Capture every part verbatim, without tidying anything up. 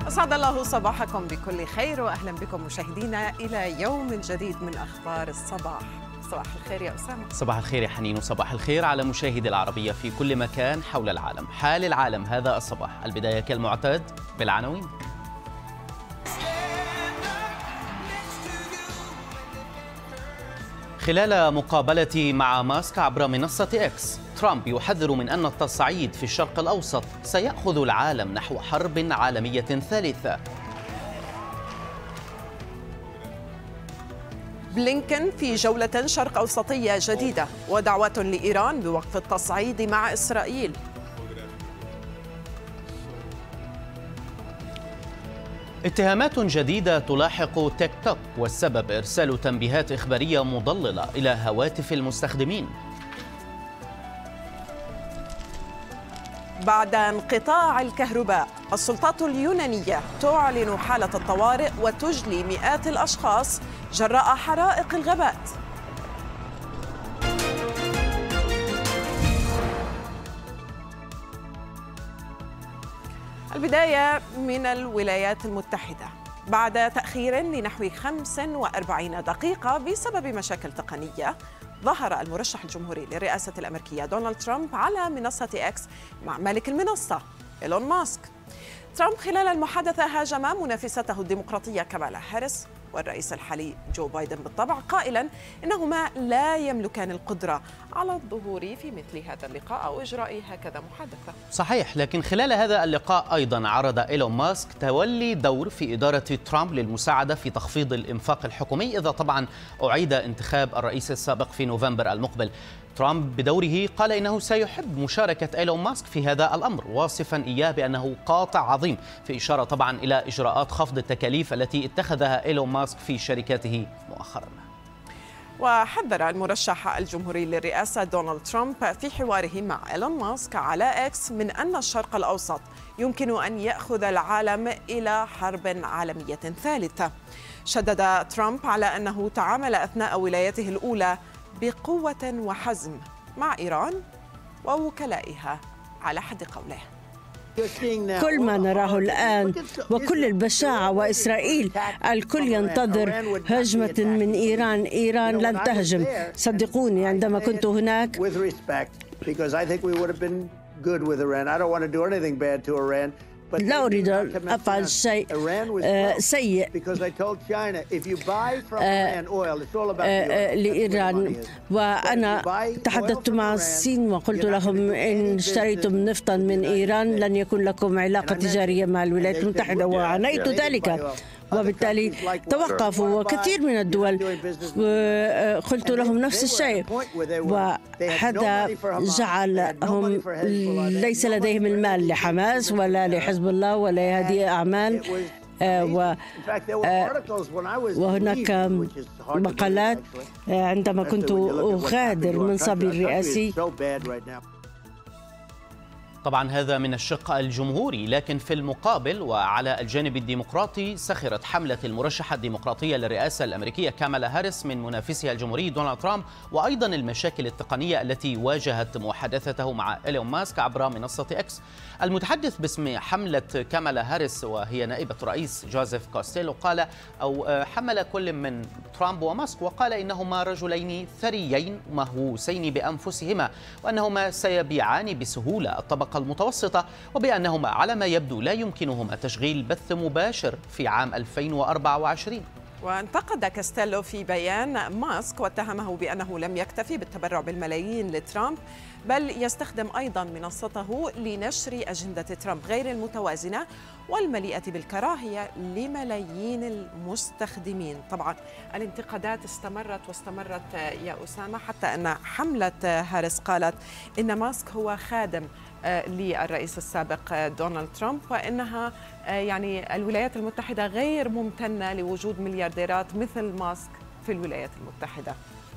أسعد الله صباحكم بكل خير وأهلا بكم مشاهدينا إلى يوم جديد من أخبار الصباح. صباح الخير يا أسامة. صباح الخير يا حنين، وصباح الخير على مشاهدي العربية في كل مكان حول العالم. حال العالم هذا الصباح، البداية كالمعتاد بالعناوين. خلال مقابلة مع ماسك عبر منصة إكس، ترامب يحذر من أن التصعيد في الشرق الأوسط سيأخذ العالم نحو حرب عالمية ثالثة. بلينكن في جولة شرق أوسطية جديدة ودعوة لإيران بوقف التصعيد مع إسرائيل. اتهامات جديدة تلاحق تيك توك، والسبب إرسال تنبيهات إخبارية مضللة إلى هواتف المستخدمين. بعد انقطاع الكهرباء، السلطات اليونانية تعلن حالة الطوارئ وتجلي مئات الأشخاص جراء حرائق الغابات. البداية من الولايات المتحدة. بعد تأخير لنحو خمس وأربعين دقيقة بسبب مشاكل تقنية، ظهر المرشح الجمهوري للرئاسة الأمريكية دونالد ترامب على منصة إكس مع مالك المنصة إيلون ماسك. ترامب خلال المحادثة هاجم منافسته الديمقراطية كامالا هاريس والرئيس الحالي جو بايدن بالطبع، قائلا إنهما لا يملكان القدرة على الظهور في مثل هذا اللقاء أو إجراء هكذا محادثة. صحيح، لكن خلال هذا اللقاء أيضا عرض إيلون ماسك تولي دور في إدارة ترامب للمساعدة في تخفيض الإنفاق الحكومي إذا طبعا أعيد انتخاب الرئيس السابق في نوفمبر المقبل. ترامب بدوره قال إنه سيحب مشاركة إيلون ماسك في هذا الأمر، واصفا إياه بأنه قاطع عظيم، في إشارة طبعا إلى إجراءات خفض التكاليف التي اتخذها إيلون ماسك في شركاته مؤخرا. وحذر المرشح الجمهوري للرئاسة دونالد ترامب في حواره مع إيلون ماسك على إكس من أن الشرق الأوسط يمكن أن يأخذ العالم إلى حرب عالمية ثالثة. شدد ترامب على أنه تعامل أثناء ولايته الأولى بقوة وحزم مع إيران ووكلائها على حد قوله. كل ما نراه الآن وكل البشاعة وإسرائيل، الكل ينتظر هجمة من إيران. إيران لن تهجم، صدقوني. عندما كنت هناك لا أريد أن أفعل شيء سيء لإيران، وأنا تحدثت مع الصين وقلت لهم إن اشتريتم نفطا من إيران لن يكون لكم علاقة تجارية مع الولايات المتحدة، وعنيت ذلك، وبالتالي توقفوا. وكثير من الدول قلت لهم نفس الشيء، وهذا جعلهم ليس لديهم المال لحماس ولا لحزب الله ولا هذه أعمال. وهناك مقالات عندما كنت أغادر منصبي الرئاسي. طبعا هذا من الشق الجمهوري، لكن في المقابل وعلى الجانب الديمقراطي سخرت حملة المرشحة الديمقراطية للرئاسة الأمريكية كامالا هاريس من منافسها الجمهوري دونالد ترامب، وأيضا المشاكل التقنية التي واجهت محادثته مع إيلون ماسك عبر منصة إكس. المتحدث باسم حملة كامالا هاريس وهي نائبة رئيس جوزيف كوستيلو قال أو حمل كل من ترامب وماسك وقال إنهما رجلين ثريين مهووسين بأنفسهما، وأنهما سيبيعان بسهولة الطبقة المتوسطة، وبأنهما على ما يبدو لا يمكنهما تشغيل بث مباشر في عام ألفين وأربعة وعشرين. وانتقد كاستيلو في بيان ماسك واتهمه بأنه لم يكتفي بالتبرع بالملايين لترامب، بل يستخدم أيضا منصته لنشر أجندة ترامب غير المتوازنة والمليئة بالكراهية لملايين المستخدمين. طبعا الانتقادات استمرت واستمرت يا أسامة، حتى أن حملة هاريس قالت إن ماسك هو خادم للرئيس السابق دونالد ترامب، وإنها يعني الولايات المتحدة غير ممتنة لوجود مليارديرات مثل ماسك في الولايات المتحدة.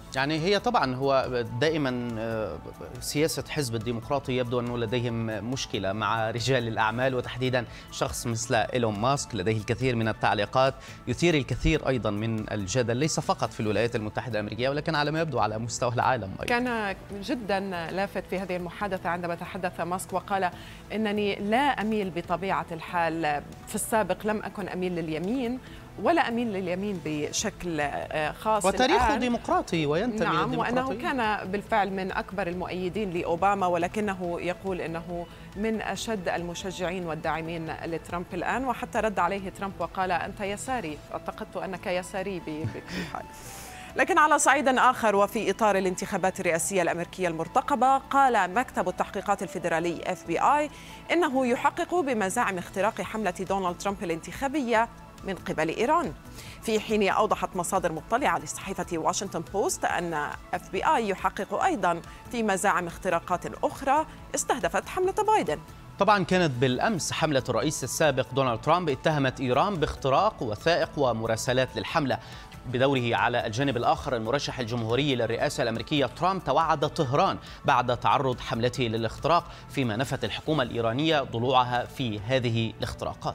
يعني هي طبعا هو دائما سياسة حزب الديمقراطي يبدو أنه لديهم مشكلة مع رجال الأعمال، وتحديدا شخص مثل إيلون ماسك لديه الكثير من التعليقات، يثير الكثير أيضا من الجدل ليس فقط في الولايات المتحدة الأمريكية ولكن على ما يبدو على مستوى العالم أيضا. كان جدا لافت في هذه المحادثة عندما تحدث ماسك وقال إنني لا أميل بطبيعة الحال، في السابق لم أكن أميل لليمين ولا أميل لليمين بشكل خاص، وتاريخه ديمقراطي وينتمي نعم، وأنه كان بالفعل من أكبر المؤيدين لأوباما، ولكنه يقول أنه من أشد المشجعين والداعمين لترامب الآن، وحتى رد عليه ترامب وقال أنت يساري، اعتقدت أنك يساري بكل حال. لكن على صعيد آخر وفي إطار الانتخابات الرئاسية الأمريكية المرتقبة، قال مكتب التحقيقات الفيدرالي إف بي آي إنه يحقق بمزاعم اختراق حملة دونالد ترامب الانتخابية من قبل إيران، في حين أوضحت مصادر مطلعة لصحيفة واشنطن بوست أن إف بي آي يحقق أيضا في مزاعم اختراقات أخرى استهدفت حملة بايدن. طبعا كانت بالأمس حملة الرئيس السابق دونالد ترامب اتهمت إيران باختراق وثائق ومراسلات للحملة. بدوره على الجانب الآخر المرشح الجمهوري للرئاسة الأمريكية ترامب توعد طهران بعد تعرض حملته للاختراق، فيما نفت الحكومة الإيرانية ضلوعها في هذه الاختراقات.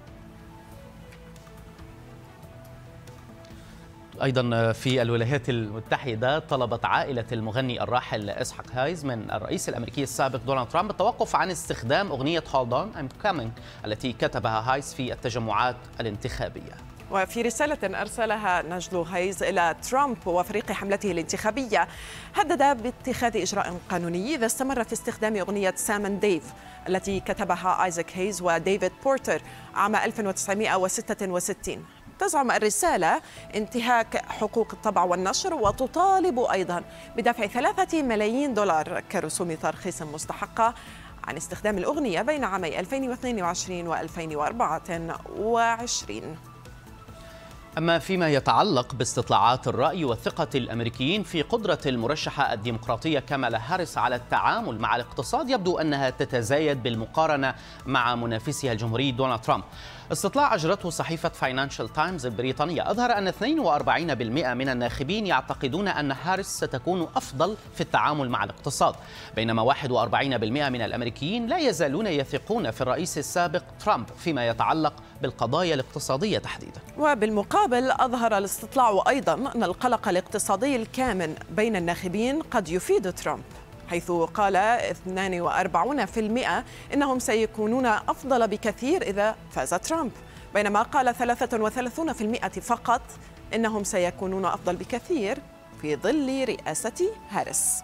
أيضا في الولايات المتحدة طلبت عائلة المغني الراحل إسحاق هايز من الرئيس الأمريكي السابق دونالد ترامب التوقف عن استخدام أغنية Hold On I'm Coming التي كتبها هايز في التجمعات الانتخابية. وفي رسالة أرسلها نجل هايز إلى ترامب وفريق حملته الانتخابية، هدد باتخاذ إجراء قانوني إذا استمر في استخدام أغنية سامن ديف التي كتبها آيزاك هايز وديفيد بورتر عام ألف وتسعمائة وستة وستين. تزعم الرسالة انتهاك حقوق الطبع والنشر، وتطالب أيضا بدفع ثلاثة ملايين دولار كرسوم ترخيص مستحقة عن استخدام الأغنية بين عامي ألفين واثنين وعشرين وألفين وأربعة وعشرين. أما فيما يتعلق باستطلاعات الرأي وثقة الأمريكيين في قدرة المرشحة الديمقراطية كامالا هاريس على التعامل مع الاقتصاد، يبدو أنها تتزايد بالمقارنة مع منافسها الجمهوري دونالد ترامب. استطلاع أجرته صحيفة فاينانشال تايمز البريطانية أظهر أن اثنين وأربعين بالمئة من الناخبين يعتقدون أن هاريس ستكون أفضل في التعامل مع الاقتصاد، بينما واحد وأربعين بالمئة من الأمريكيين لا يزالون يثقون في الرئيس السابق ترامب فيما يتعلق بالقضايا الاقتصادية تحديدا. وبالمقابل أظهر الاستطلاع أيضا أن القلق الاقتصادي الكامن بين الناخبين قد يفيد ترامب، حيث قال اثنين وأربعين بالمئة إنهم سيكونون أفضل بكثير إذا فاز ترامب، بينما قال ثلاثة وثلاثين بالمئة فقط إنهم سيكونون أفضل بكثير في ظل رئاسة هاريس.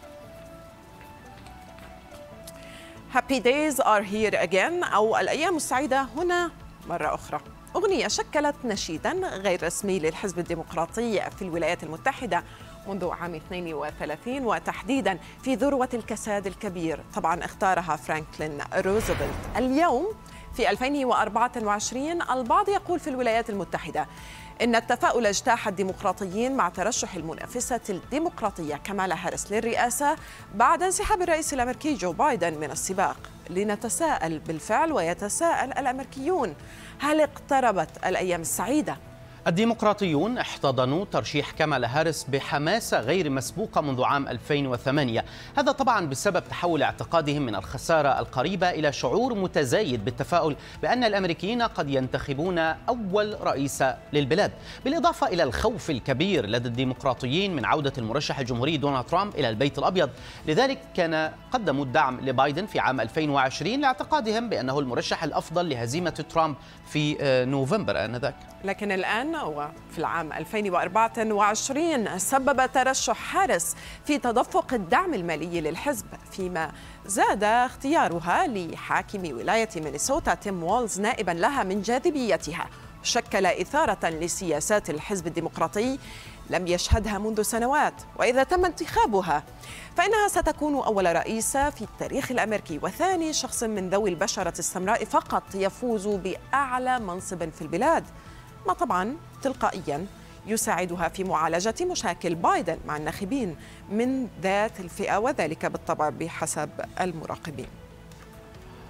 Happy days are here again، أو الأيام السعيدة هنا مرة أخرى، أغنية شكلت نشيداً غير رسمي للحزب الديمقراطي في الولايات المتحدة منذ عام اثنين وثلاثين، وتحديداً في ذروة الكساد الكبير. طبعاً اختارها فرانكلين روزفلت. اليوم في ألفين وأربعة وعشرين البعض يقول في الولايات المتحدة إن التفاؤل اجتاح الديمقراطيين مع ترشح المنافسة الديمقراطية كامالا هاريس للرئاسة بعد انسحاب الرئيس الأمريكي جو بايدن من السباق. لنتساءل بالفعل ويتساءل الأمريكيون، هل اقتربت الأيام السعيدة؟ الديمقراطيون احتضنوا ترشيح كامالا هاريس بحماسة غير مسبوقة منذ عام ألفين وثمانية، هذا طبعا بسبب تحول اعتقادهم من الخسارة القريبة إلى شعور متزايد بالتفاؤل بأن الأمريكيين قد ينتخبون أول رئيس للبلاد، بالإضافة إلى الخوف الكبير لدى الديمقراطيين من عودة المرشح الجمهوري دونالد ترامب إلى البيت الأبيض. لذلك كان قدموا الدعم لبايدن في عام ألفين وعشرين لاعتقادهم بأنه المرشح الأفضل لهزيمة ترامب في نوفمبر آنذاك. لكن الآن وفي العام ألفين وأربعة وعشرين سبب ترشح هاريس في تدفق الدعم المالي للحزب، فيما زاد اختيارها لحاكم ولاية مينيسوتا تيم وولز نائبا لها من جاذبيتها، شكل إثارة لسياسات الحزب الديمقراطي لم يشهدها منذ سنوات. وإذا تم انتخابها فإنها ستكون أول رئيسة في التاريخ الأمريكي وثاني شخص من ذوي البشرة السمراء فقط يفوز بأعلى منصب في البلاد، ما طبعا تلقائيا يساعدها في معالجة مشاكل بايدن مع الناخبين من ذات الفئة، وذلك بالطبع بحسب المراقبين.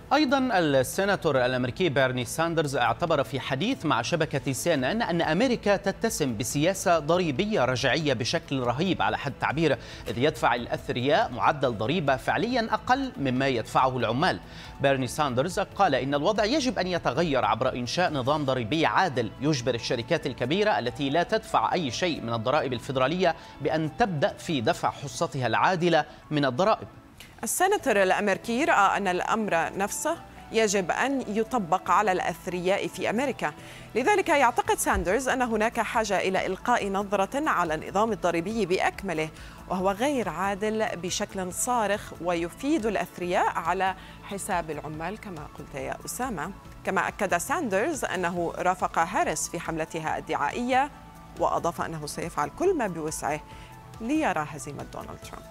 أيضا السيناتور الأمريكي بيرني ساندرز اعتبر في حديث مع شبكة سي إن إن أن أمريكا تتسم بسياسة ضريبية رجعية بشكل رهيب على حد تعبيره، إذ يدفع الأثرياء معدل ضريبة فعليا أقل مما يدفعه العمال. بيرني ساندرز قال إن الوضع يجب أن يتغير عبر إنشاء نظام ضريبي عادل يجبر الشركات الكبيرة التي لا تدفع أي شيء من الضرائب الفيدرالية بأن تبدأ في دفع حصتها العادلة من الضرائب. السيناتور الأمريكي رأى أن الأمر نفسه يجب أن يطبق على الأثرياء في أمريكا، لذلك يعتقد ساندرز أن هناك حاجة إلى إلقاء نظرة على النظام الضريبي بأكمله، وهو غير عادل بشكل صارخ ويفيد الأثرياء على حساب العمال كما قلت يا أسامة. كما أكد ساندرز أنه رافق هاريس في حملتها الدعائية، وأضاف أنه سيفعل كل ما بوسعه ليرى هزيمة دونالد ترامب.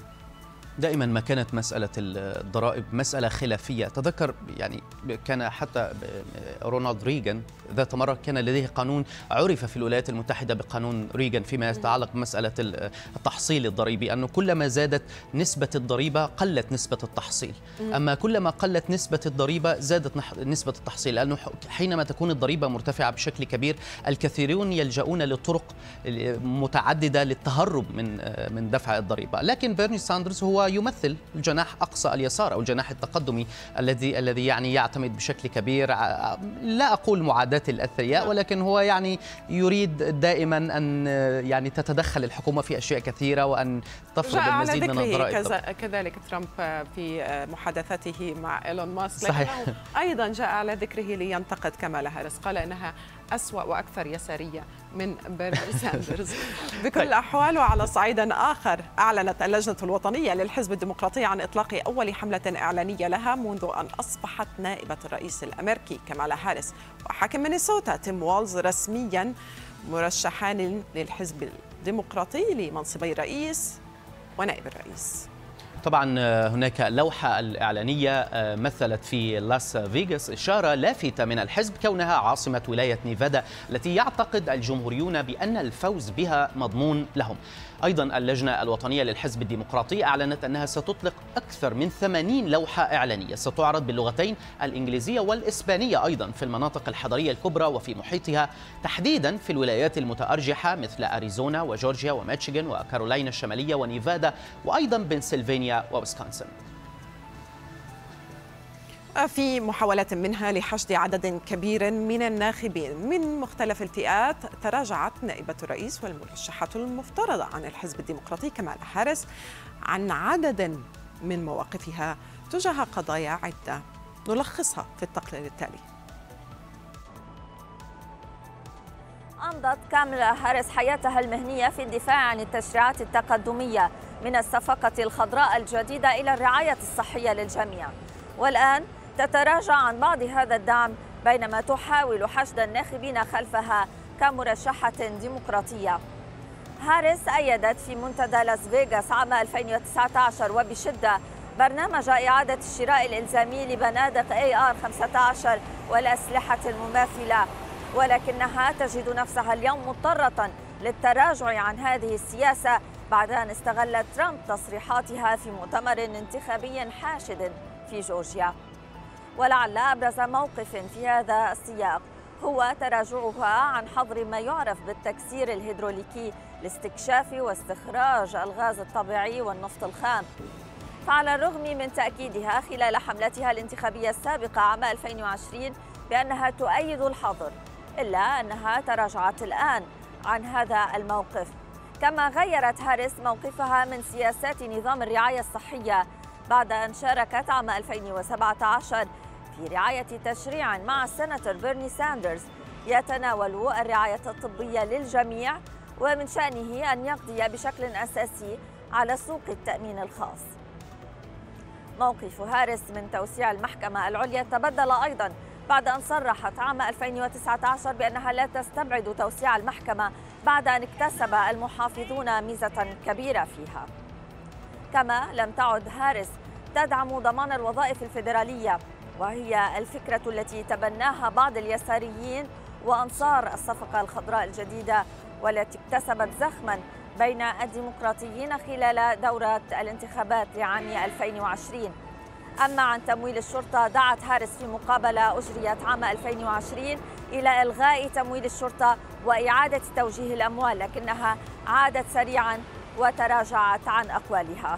دائما ما كانت مسألة الضرائب مسألة خلافية. تذكر يعني كان حتى رونالد ريغان ذات مرة كان لديه قانون عرف في الولايات المتحدة بقانون ريغان فيما يتعلق بمسألة التحصيل الضريبي، أنه كلما زادت نسبة الضريبة قلت نسبة التحصيل، أما كلما قلت نسبة الضريبة زادت نسبة التحصيل، لأنه حينما تكون الضريبة مرتفعة بشكل كبير الكثيرون يلجؤون لطرق متعددة للتهرب من من دفع الضريبة. لكن بيرني ساندرز هو يمثل الجناح أقصى اليسار أو الجناح التقدمي الذي الذي يعني يعتمد بشكل كبير، لا أقول معاداة الأثرياء، ولكن هو يعني يريد دائما أن يعني تتدخل الحكومة في أشياء كثيرة وأن تفرض المزيد من الضرائب. كذلك ترامب في محادثته مع إيلون ماسك صحيح. أيضا جاء على ذكره لينتقد كامالا هاريس، قال إنها أسوأ وأكثر يسارية من بيرني ساندرز. بكل الأحوال، وعلى صعيد آخر، أعلنت اللجنة الوطنية للحزب الديمقراطي عن إطلاق أول حملة إعلانية لها منذ أن أصبحت نائبة الرئيس الأمريكي كامالا هاريس وحاكم مينيسوتا تيم والز رسميا مرشحان للحزب الديمقراطي لمنصبي الرئيس ونائب الرئيس. طبعا هناك اللوحة الإعلانية مثلت في لاس فيغاس إشارة لافتة من الحزب كونها عاصمة ولاية نيفادا التي يعتقد الجمهوريون بأن الفوز بها مضمون لهم. أيضا اللجنة الوطنية للحزب الديمقراطي أعلنت أنها ستطلق أكثر من ثمانين لوحة إعلانية ستعرض باللغتين الإنجليزية والإسبانية أيضا في المناطق الحضرية الكبرى وفي محيطها، تحديدا في الولايات المتأرجحة مثل أريزونا وجورجيا وميشيغان وكارولاينا الشمالية ونيفادا وأيضا بنسلفانيا وويسكونسن. في محاولة منها لحشد عدد كبير من الناخبين من مختلف الفئات، تراجعت نائبة الرئيس والمرشحة المفترضة عن الحزب الديمقراطي كامالا هاريس عن عدد من مواقفها تجاه قضايا عدة، نلخصها في التقرير التالي. أمضت كامالا هاريس حياتها المهنية في الدفاع عن التشريعات التقدمية من الصفقة الخضراء الجديدة إلى الرعاية الصحية للجميع، والآن تتراجع عن بعض هذا الدعم بينما تحاول حشد الناخبين خلفها كمرشحة ديمقراطية. هاريس أيدت في منتدى لاس فيغاس عام ألفين وتسعة عشر وبشدة برنامج إعادة الشراء الإلزامي لبنادق إيه آر خمسة عشر والأسلحة المماثلة، ولكنها تجد نفسها اليوم مضطرة للتراجع عن هذه السياسة بعد أن استغلت ترامب تصريحاتها في مؤتمر انتخابي حاشد في جورجيا. ولعل أبرز موقف في هذا السياق هو تراجعها عن حظر ما يعرف بالتكسير الهيدروليكي لاستكشاف واستخراج الغاز الطبيعي والنفط الخام. فعلى الرغم من تأكيدها خلال حملتها الانتخابية السابقة عام ألفين وعشرين بأنها تؤيد الحظر، إلا أنها تراجعت الآن عن هذا الموقف. كما غيرت هاريس موقفها من سياسات نظام الرعاية الصحية بعد أن شاركت عام ألفين وسبعة عشر في رعاية تشريع مع السيناتور بيرني ساندرز يتناول الرعاية الطبية للجميع ومن شأنه أن يقضي بشكل أساسي على سوق التأمين الخاص. موقف هاريس من توسيع المحكمة العليا تبدل أيضا بعد أن صرحت عام ألفين وتسعة عشر بأنها لا تستبعد توسيع المحكمة بعد أن اكتسب المحافظون ميزة كبيرة فيها. كما لم تعد هاريس تدعم ضمان الوظائف الفيدرالية، وهي الفكرة التي تبناها بعض اليساريين وأنصار الصفقة الخضراء الجديدة والتي اكتسبت زخما بين الديمقراطيين خلال دورة الانتخابات لعام ألفين وعشرين. أما عن تمويل الشرطة، دعت هاريس في مقابلة أجريت عام ألفين وعشرين إلى إلغاء تمويل الشرطة وإعادة توجيه الأموال، لكنها عادت سريعا وتراجعت عن أقوالها.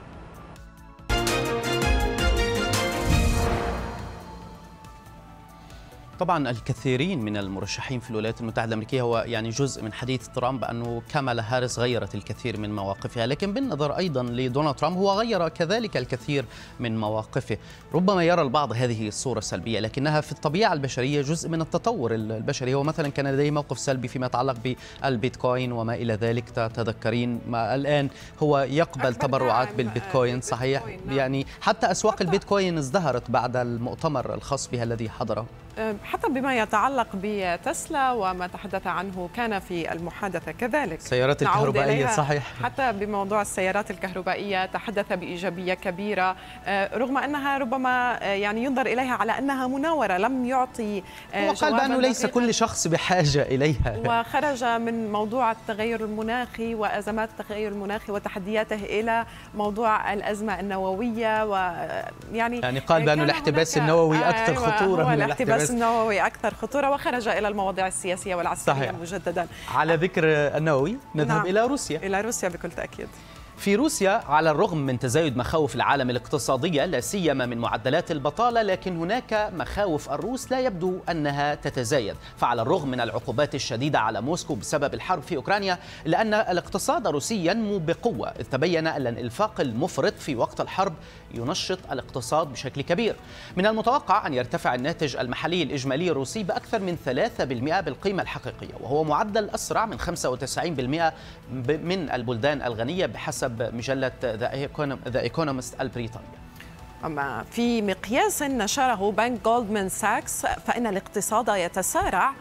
طبعا الكثيرين من المرشحين في الولايات المتحدة الأمريكية هو يعني جزء من حديث ترامب أنه كامالا هاريس غيرت الكثير من مواقفها، لكن بالنظر أيضا لدونالد ترامب هو غير كذلك الكثير من مواقفه. ربما يرى البعض هذه الصورة سلبية، لكنها في الطبيعة البشرية جزء من التطور البشري. هو مثلا كان لديه موقف سلبي فيما يتعلق بالبيتكوين وما إلى ذلك، تتذكرين ما الآن هو يقبل تبرعات بالبيتكوين. صحيح، يعني حتى أسواق البيتكوين ازدهرت بعد المؤتمر الخاص بها الذي حضره. حتى بما يتعلق بتسلا وما تحدث عنه كان في المحادثة كذلك. السيارات الكهربائية صحيح. حتى بموضوع السيارات الكهربائية تحدث بإيجابية كبيرة، رغم أنها ربما يعني ينظر إليها على أنها مناورة، لم يعطي وقال بأنه ليس كل شخص بحاجة إليها. وخرج من موضوع التغير المناخي وأزمات التغير المناخي وتحدياته إلى موضوع الأزمة النووية، ويعني يعني قال بأنه الاحتباس النووي أكثر خطورة من الاحتباس النووي أكثر خطورة، وخرج إلى المواضيع السياسية والعسكرية صحيح. مجددا. على ذكر النووي نذهب نعم. إلى روسيا. إلى روسيا بكل تأكيد. في روسيا على الرغم من تزايد مخاوف العالم الاقتصادية لا سيما من معدلات البطالة، لكن هناك مخاوف الروس لا يبدو أنها تتزايد. فعلى الرغم من العقوبات الشديدة على موسكو بسبب الحرب في أوكرانيا، إلا أن الاقتصاد الروسي ينمو بقوة، إذ تبين أن الإنفاق المفرط في وقت الحرب ينشط الاقتصاد بشكل كبير. من المتوقع أن يرتفع الناتج المحلي الإجمالي الروسي بأكثر من ثلاثة بالمئة بالقيمة الحقيقية، وهو معدل أسرع من خمسة وتسعين بالمئة من البلدان الغنية بحسب مجلة ذا ايكونومست البريطانية. أما في مقياس نشره بنك جولدمان ساكس، فإن الاقتصاد يتسارع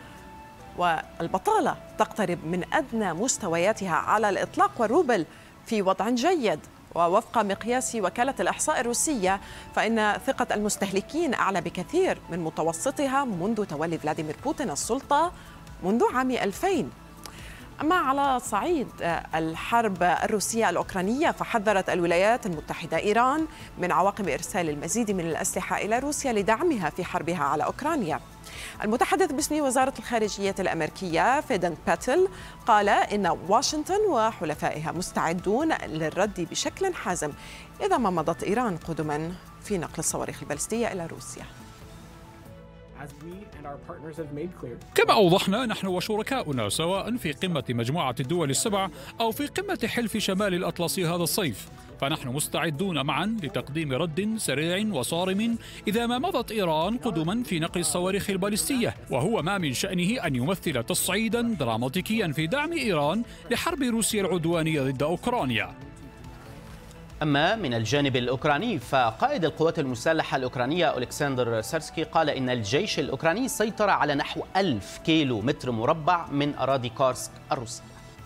والبطالة تقترب من أدنى مستوياتها على الإطلاق، والروبل في وضع جيد. ووفق مقياس وكالة الإحصاء الروسية، فإن ثقة المستهلكين أعلى بكثير من متوسطها منذ تولي فلاديمير بوتين السلطة منذ عام ألفين. أما على صعيد الحرب الروسية الأوكرانية، فحذرت الولايات المتحدة إيران من عواقب إرسال المزيد من الأسلحة إلى روسيا لدعمها في حربها على أوكرانيا. المتحدث باسم وزارة الخارجية الأمريكية فيدن باتل قال إن واشنطن وحلفائها مستعدون للرد بشكل حازم إذا ما مضت إيران قدما في نقل الصواريخ البالستية إلى روسيا. كما أوضحنا نحن وشركاؤنا سواء في قمة مجموعة الدول السبع أو في قمة حلف شمال الأطلسي هذا الصيف، فنحن مستعدون معا لتقديم رد سريع وصارم إذا ما مضت إيران قدما في نقل الصواريخ البالستية، وهو ما من شأنه أن يمثل تصعيدا دراماتيكيا في دعم إيران لحرب روسيا العدوانية ضد أوكرانيا. أما من الجانب الأوكراني، فقائد القوات المسلحة الأوكرانية أولكسندر سيرسكي قال إن الجيش الأوكراني سيطر على نحو ألف كيلو متر مربع من أراضي كورسك الروسية.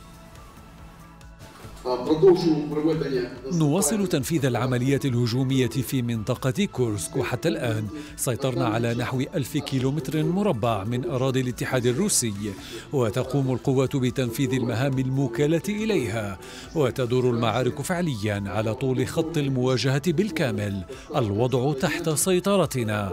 نواصل تنفيذ العمليات الهجومية في منطقة كورسك، وحتى الآن سيطرنا على نحو ألف كيلومتر مربع من أراضي الاتحاد الروسي، وتقوم القوات بتنفيذ المهام الموكلة إليها، وتدور المعارك فعليا على طول خط المواجهة بالكامل. الوضع تحت سيطرتنا.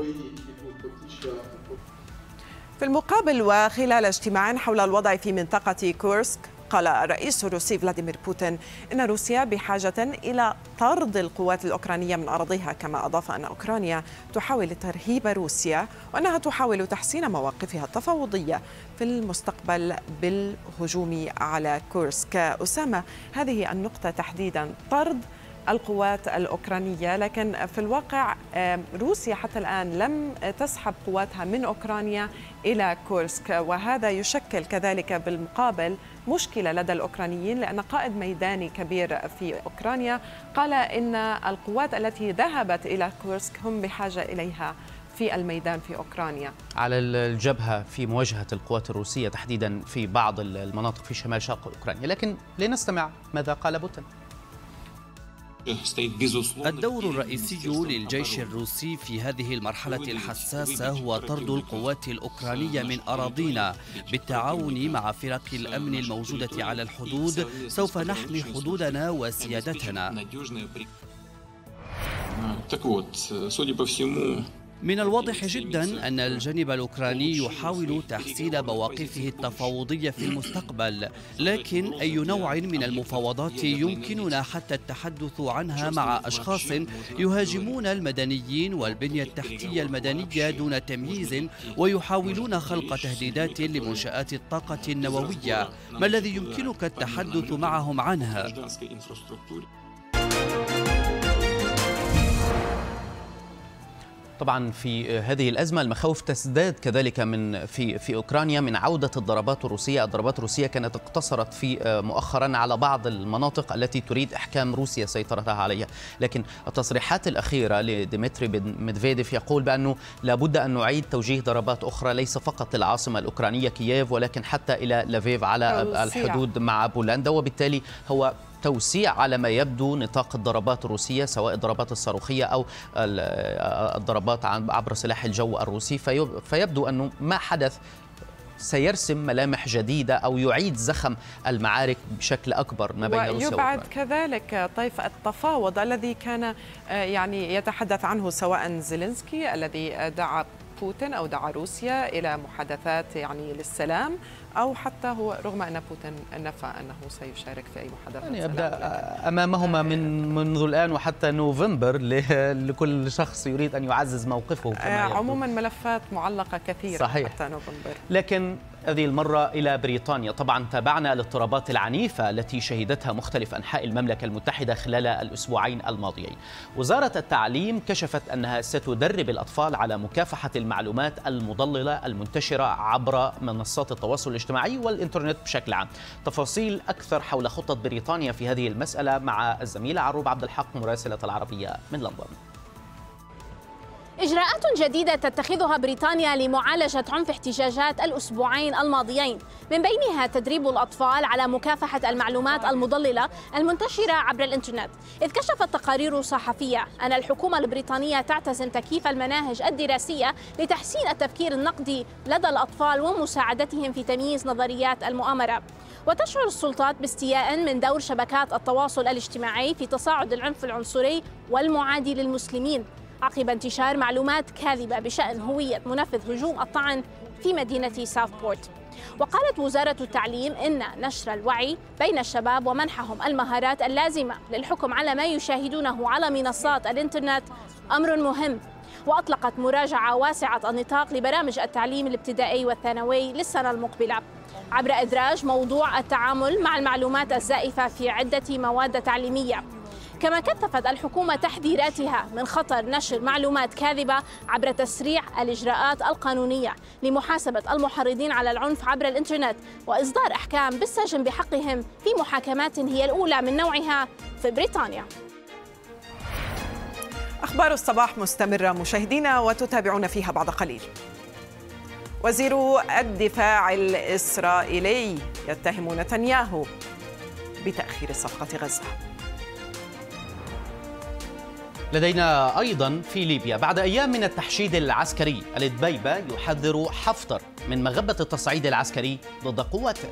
في المقابل، وخلال اجتماع حول الوضع في منطقة كورسك، قال الرئيس الروسي فلاديمير بوتين إن روسيا بحاجة إلى طرد القوات الأوكرانية من أراضيها، كما أضاف أن أوكرانيا تحاول ترهيب روسيا وأنها تحاول تحسين مواقفها التفاوضية في المستقبل بالهجوم على كورسك. أسامة، هذه النقطة تحديدا، طرد القوات الأوكرانية، لكن في الواقع روسيا حتى الآن لم تسحب قواتها من أوكرانيا إلى كورسك، وهذا يشكل كذلك بالمقابل مشكلة لدى الأوكرانيين، لأن قائد ميداني كبير في أوكرانيا قال إن القوات التي ذهبت إلى كورسك هم بحاجة إليها في الميدان في أوكرانيا على الجبهة في مواجهة القوات الروسية تحديدا في بعض المناطق في شمال شرق أوكرانيا. لكن لنستمع ماذا قال بوتين. الدور الرئيسي للجيش الروسي في هذه المرحلة الحساسة هو طرد القوات الأوكرانية من أراضينا بالتعاون مع فرق الأمن الموجودة على الحدود. سوف نحمي حدودنا وسيادتنا. من الواضح جدا أن الجانب الأوكراني يحاول تحسين مواقفه التفاوضية في المستقبل، لكن أي نوع من المفاوضات يمكننا حتى التحدث عنها مع أشخاص يهاجمون المدنيين والبنية التحتية المدنية دون تمييز، ويحاولون خلق تهديدات لمنشآت الطاقة النووية؟ ما الذي يمكنك التحدث معهم عنه؟ طبعا في هذه الأزمة المخاوف تزداد كذلك من في في أوكرانيا من عودة الضربات الروسية. الضربات الروسية كانت اقتصرت في مؤخرا على بعض المناطق التي تريد إحكام روسيا سيطرتها عليها، لكن التصريحات الأخيرة لديمتري ميدفيديف يقول بأنه لابد أن نعيد توجيه ضربات أخرى ليس فقط للعاصمة الأوكرانية كييف ولكن حتى إلى لافيف على الحدود مع بولندا، وبالتالي هو توسيع على ما يبدو نطاق الضربات الروسية سواء الضربات الصاروخية أو الضربات عبر سلاح الجو الروسي. فيبدو أنه ما حدث سيرسم ملامح جديدة أو يعيد زخم المعارك بشكل أكبر ما بين روسيا ويبعد كذلك طيف التفاوض الذي كان يعني يتحدث عنه سواء زيلينسكي الذي دعا بوتين أو دعا روسيا إلى محادثات يعني للسلام، أو حتى هو رغم أن بوتين نفى أنه سيشارك في أي محادثات يعني يبدأ أمامهما من منذ الآن وحتى نوفمبر لكل شخص يريد أن يعزز موقفه. عموما ملفات معلقة كثيرة صحيح. حتى نوفمبر. لكن هذه المرة إلى بريطانيا. طبعا تابعنا الاضطرابات العنيفة التي شهدتها مختلف أنحاء المملكة المتحدة خلال الأسبوعين الماضيين. وزارة التعليم كشفت أنها ستدرب الأطفال على مكافحة المعلومات المضللة المنتشرة عبر منصات التواصل الاجتماعي والإنترنت بشكل عام. تفاصيل أكثر حول خطة بريطانيا في هذه المسألة مع الزميلة عروب عبد الحق مراسلة العربية من لندن. إجراءات جديدة تتخذها بريطانيا لمعالجة عنف احتجاجات الأسبوعين الماضيين، من بينها تدريب الأطفال على مكافحة المعلومات المضللة المنتشرة عبر الإنترنت. إذ كشفت تقارير صحفية أن الحكومة البريطانية تعتزم تكييف المناهج الدراسية لتحسين التفكير النقدي لدى الأطفال ومساعدتهم في تمييز نظريات المؤامرة. وتشعر السلطات باستياء من دور شبكات التواصل الاجتماعي في تصاعد العنف العنصري والمعادي للمسلمين عقب انتشار معلومات كاذبة بشأن هوية منفذ هجوم الطعن في مدينة ساوثبورت. وقالت وزارة التعليم إن نشر الوعي بين الشباب ومنحهم المهارات اللازمة للحكم على ما يشاهدونه على منصات الإنترنت أمر مهم. وأطلقت مراجعة واسعة النطاق لبرامج التعليم الابتدائي والثانوي للسنة المقبلة عبر إدراج موضوع التعامل مع المعلومات الزائفة في عدة مواد تعليمية. كما كثفت الحكومة تحذيراتها من خطر نشر معلومات كاذبة عبر تسريع الإجراءات القانونية لمحاسبة المحرضين على العنف عبر الإنترنت وإصدار أحكام بالسجن بحقهم في محاكمات هي الأولى من نوعها في بريطانيا. أخبار الصباح مستمرة مشاهدينا وتتابعون فيها بعد قليل. وزير الدفاع الإسرائيلي يتهم نتنياهو بتأخير صفقة غزة. لدينا أيضا في ليبيا بعد أيام من التحشيد العسكري الدبيبة يحذر حفتر من مغبة التصعيد العسكري ضد قواته.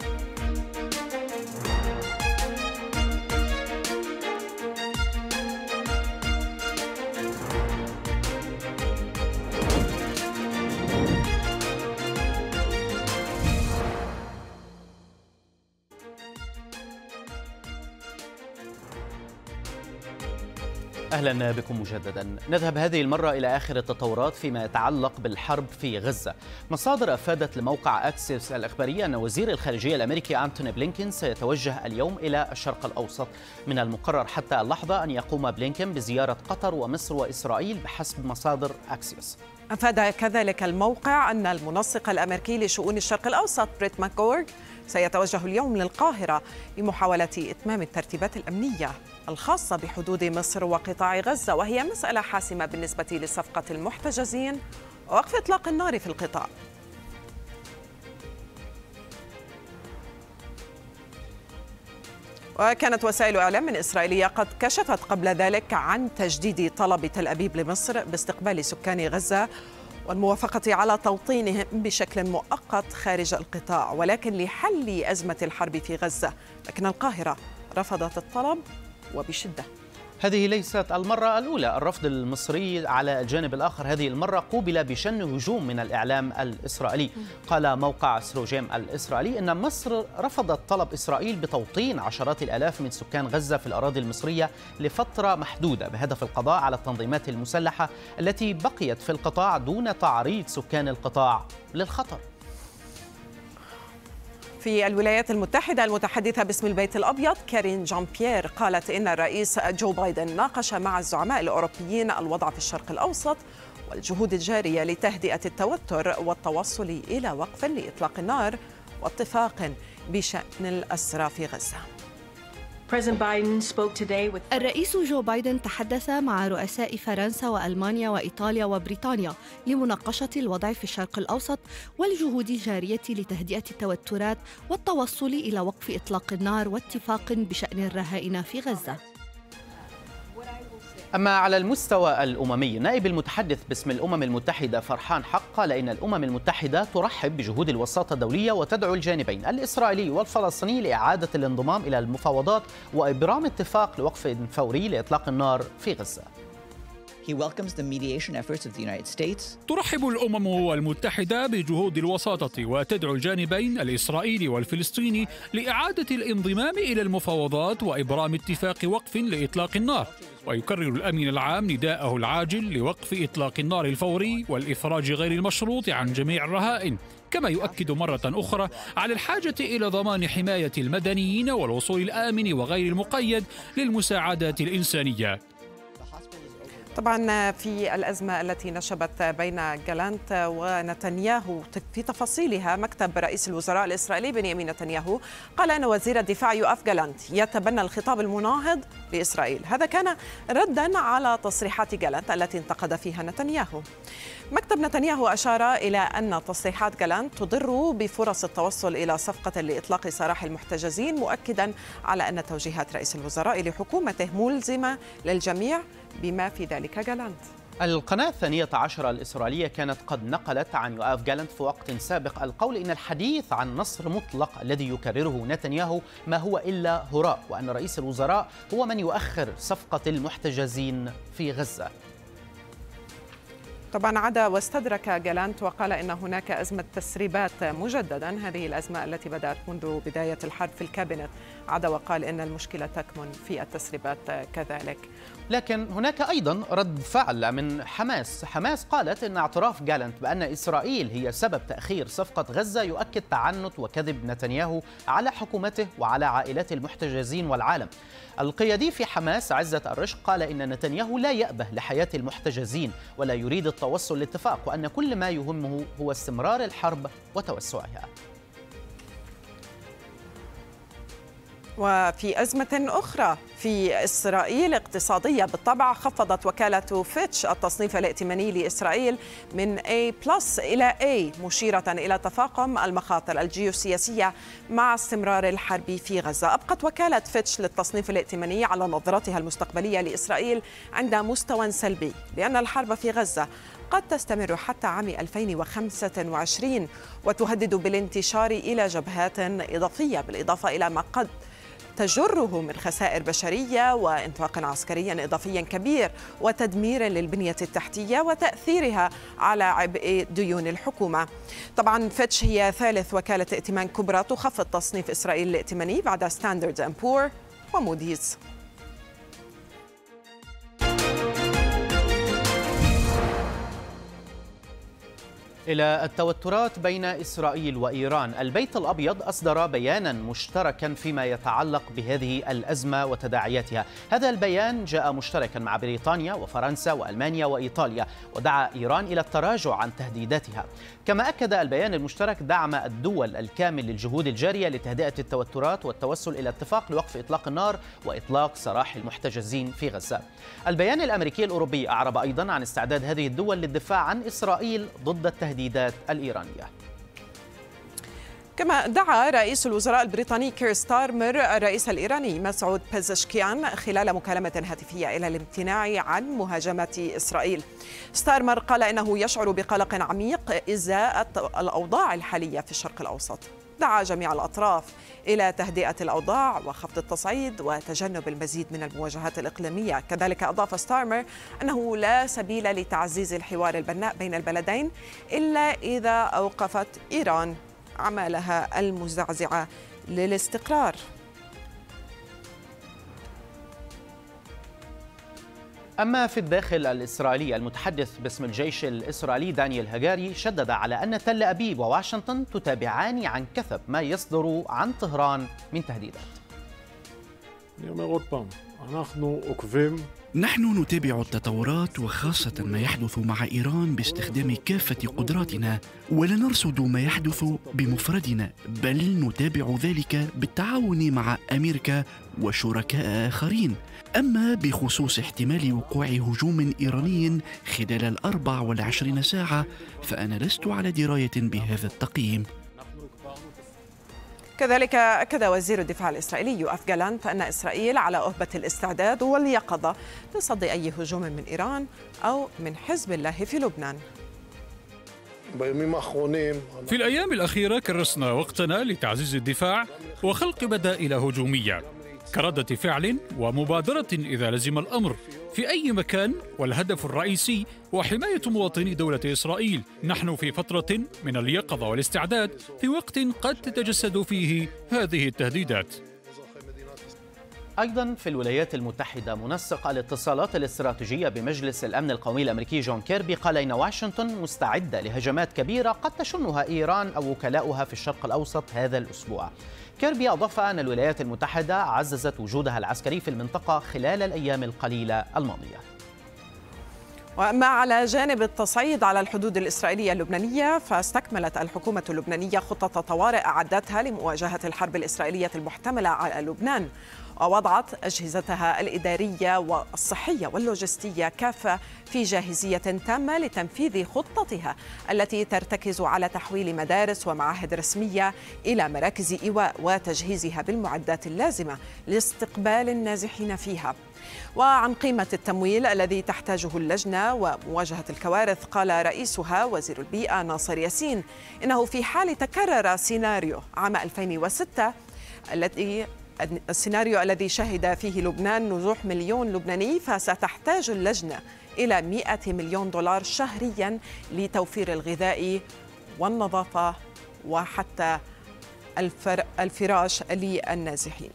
أهلا بكم مجددا. نذهب هذه المرة إلى آخر التطورات فيما يتعلق بالحرب في غزة. مصادر أفادت لموقع أكسيوس الإخباري أن وزير الخارجية الأمريكي أنتوني بلينكين سيتوجه اليوم إلى الشرق الأوسط. من المقرر حتى اللحظة أن يقوم بلينكين بزيارة قطر ومصر وإسرائيل بحسب مصادر أكسيوس. أفاد كذلك الموقع أن المنسق الأمريكي لشؤون الشرق الأوسط بريت ماكغورغ سيتوجه اليوم للقاهرة لمحاولة إتمام الترتيبات الأمنية الخاصة بحدود مصر وقطاع غزة، وهي مسألة حاسمة بالنسبة لصفقة المحتجزين ووقف إطلاق النار في القطاع. وكانت وسائل إعلام إسرائيلية قد كشفت قبل ذلك عن تجديد طلب تل أبيب لمصر باستقبال سكان غزة والموافقة على توطينهم بشكل مؤقت خارج القطاع، ولكن لحل أزمة الحرب في غزة، لكن القاهرة رفضت الطلب وبشدة. هذه ليست المرة الأولى. الرفض المصري على الجانب الآخر هذه المرة قوبل بشن هجوم من الإعلام الإسرائيلي. قال موقع سروجيم الإسرائيلي إن مصر رفضت طلب إسرائيل بتوطين عشرات الآلاف من سكان غزة في الأراضي المصرية لفترة محدودة بهدف القضاء على التنظيمات المسلحة التي بقيت في القطاع دون تعريض سكان القطاع للخطر. في الولايات المتحدة، المتحدثة باسم البيت الأبيض كارين جان بيير قالت إن الرئيس جو بايدن ناقش مع الزعماء الأوروبيين الوضع في الشرق الأوسط والجهود الجارية لتهدئة التوتر والتوصل إلى وقف لإطلاق النار واتفاق بشأن الأسرى في غزة. الرئيس جو بايدن تحدث مع رؤساء فرنسا وألمانيا وإيطاليا وبريطانيا لمناقشة الوضع في الشرق الأوسط والجهود الجارية لتهدئة التوترات والتوصل إلى وقف إطلاق النار واتفاق بشأن الرهائن في غزة. أما على المستوى الأممي، نائب المتحدث باسم الأمم المتحدة فرحان حق قال إن الأمم المتحدة ترحب بجهود الوساطة الدولية وتدعو الجانبين الإسرائيلي والفلسطيني لإعادة الانضمام إلى المفاوضات وإبرام اتفاق لوقف فوري لإطلاق النار في غزة. He welcomes the mediation efforts of the United States. ترحب الأمم المتحدة بجهود الوساطة وتدعو الجانبين الإسرائيلي والفلسطيني لإعادة الانضمام إلى المفاوضات وإبرام اتفاق وقف لإطلاق النار. ويكرر الأمين العام نداءه العاجل لوقف إطلاق النار الفوري والإفراج غير المشروط عن جميع الرهائن، كما يؤكد مرة أخرى على الحاجة إلى ضمان حماية المدنيين والوصول الآمن وغير المقيد للمساعدات الإنسانية. طبعا في الأزمة التي نشبت بين جالانت ونتنياهو في تفاصيلها، مكتب رئيس الوزراء الإسرائيلي بنيامين نتنياهو قال أن وزير الدفاع يؤاف جالانت يتبنى الخطاب المناهض لإسرائيل. هذا كان ردا على تصريحات جالانت التي انتقد فيها نتنياهو. مكتب نتنياهو أشار إلى أن تصريحات جالانت تضر بفرص التوصل إلى صفقة لإطلاق سراح المحتجزين، مؤكدا على أن توجيهات رئيس الوزراء لحكومته ملزمة للجميع بما في ذلك جالانت. القناة الثانية عشرة الإسرائيلية كانت قد نقلت عن يؤاف جالانت في وقت سابق القول إن الحديث عن نصر مطلق الذي يكرره نتنياهو ما هو إلا هراء، وأن رئيس الوزراء هو من يؤخر صفقة المحتجزين في غزة. طبعا عدا واستدرك جالانت وقال إن هناك أزمة تسريبات مجددا، هذه الأزمة التي بدأت منذ بداية الحرب في الكابينت. عدا وقال إن المشكلة تكمن في التسريبات كذلك. لكن هناك أيضا رد فعل من حماس. حماس قالت إن اعتراف جالانت بأن إسرائيل هي سبب تأخير صفقة غزة يؤكد تعنت وكذب نتنياهو على حكومته وعلى عائلات المحتجزين والعالم. القيادي في حماس عزت الرشق قال إن نتنياهو لا يأبه لحياة المحتجزين ولا يريد التوصل لاتفاق، وأن كل ما يهمه هو استمرار الحرب وتوسعها. وفي أزمة أخرى في إسرائيل اقتصادية بالطبع، خفضت وكالة فيتش التصنيف الائتماني لإسرائيل من A بلس إلى A، مشيرة إلى تفاقم المخاطر الجيوسياسية مع استمرار الحرب في غزة. أبقت وكالة فيتش للتصنيف الائتماني على نظرتها المستقبلية لإسرائيل عند مستوى سلبي، لأن الحرب في غزة قد تستمر حتى عام ألفين وخمسة وعشرين وتهدد بالانتشار إلى جبهات إضافية، بالإضافة إلى ما قد تجره من خسائر بشرية وإنفاق عسكري إضافي كبير وتدمير للبنية التحتية وتأثيرها على عبء ديون الحكومة. طبعا فيتش هي ثالث وكالة ائتمان كبرى تخفض تصنيف إسرائيل الائتماني بعد ستاندرد أند بور وموديز. إلى التوترات بين إسرائيل وإيران، البيت الأبيض أصدر بيانا مشتركا فيما يتعلق بهذه الأزمة وتداعياتها. هذا البيان جاء مشتركا مع بريطانيا وفرنسا وألمانيا وإيطاليا، ودعا إيران إلى التراجع عن تهديداتها. كما أكد البيان المشترك دعم الدول الكامل للجهود الجارية لتهدئة التوترات والتوصل إلى اتفاق لوقف إطلاق النار وإطلاق سراح المحتجزين في غزة. البيان الأمريكي الأوروبي أعرب أيضا عن استعداد هذه الدول للدفاع عن إسرائيل ضد التهديدات الإيرانية. كما دعا رئيس الوزراء البريطاني كير ستارمر الرئيس الإيراني مسعود بيزشكيان خلال مكالمة هاتفية إلى الامتناع عن مهاجمة إسرائيل. ستارمر قال إنه يشعر بقلق عميق إزاء الأوضاع الحالية في الشرق الأوسط. دعا جميع الأطراف إلى تهدئة الأوضاع وخفض التصعيد وتجنب المزيد من المواجهات الإقليمية. كذلك أضاف ستارمر أنه لا سبيل لتعزيز الحوار البناء بين البلدين إلا إذا أوقفت إيران أعمالها المزعزعة للاستقرار. أما في الداخل الإسرائيلي، المتحدث باسم الجيش الإسرائيلي دانيال هاجاري شدد على أن تل أبيب وواشنطن تتابعان عن كثب ما يصدر عن طهران من تهديدات. نحن نتابع التطورات وخاصة ما يحدث مع إيران باستخدام كافة قدراتنا، ولا نرصد ما يحدث بمفردنا، بل نتابع ذلك بالتعاون مع أمريكا وشركاء آخرين. أما بخصوص احتمال وقوع هجوم إيراني خلال الأربع والعشرين ساعة فأنا لست على دراية بهذا التقييم. كذلك أكد وزير الدفاع الإسرائيلي يوآف جالانت أن إسرائيل على أهبة الاستعداد واليقظة لصد أي هجوم من إيران أو من حزب الله في لبنان. في الأيام الأخيرة كرسنا وقتنا لتعزيز الدفاع وخلق بدائل هجومية كردة فعل ومبادرة إذا لزم الأمر في أي مكان، والهدف الرئيسي هو حماية مواطني دولة إسرائيل. نحن في فترة من اليقظة والاستعداد في وقت قد تتجسد فيه هذه التهديدات. أيضا في الولايات المتحدة، منسق الاتصالات الاستراتيجية بمجلس الأمن القومي الأمريكي جون كيربي قال إن واشنطن مستعدة لهجمات كبيرة قد تشنها إيران أو وكلاؤها في الشرق الأوسط هذا الأسبوع. كيربي أضاف أن الولايات المتحدة عززت وجودها العسكري في المنطقة خلال الأيام القليلة الماضية. وأما على جانب التصعيد على الحدود الإسرائيلية اللبنانية، فاستكملت الحكومة اللبنانية خطة طوارئ أعدتها لمواجهة الحرب الإسرائيلية المحتملة على لبنان، ووضعت أجهزتها الإدارية والصحية واللوجستية كافة في جاهزية تامة لتنفيذ خطتها التي ترتكز على تحويل مدارس ومعاهد رسمية إلى مراكز إيواء وتجهيزها بالمعدات اللازمة لاستقبال النازحين فيها. وعن قيمة التمويل الذي تحتاجه اللجنة ومواجهة الكوارث، قال رئيسها وزير البيئة ناصر ياسين إنه في حال تكرر سيناريو عام ألفين وستة الذي السيناريو الذي شهد فيه لبنان نزوح مليون لبناني، فستحتاج اللجنة إلى مئة مليون دولار شهرياً لتوفير الغذاء والنظافة وحتى الفراش للنازحين.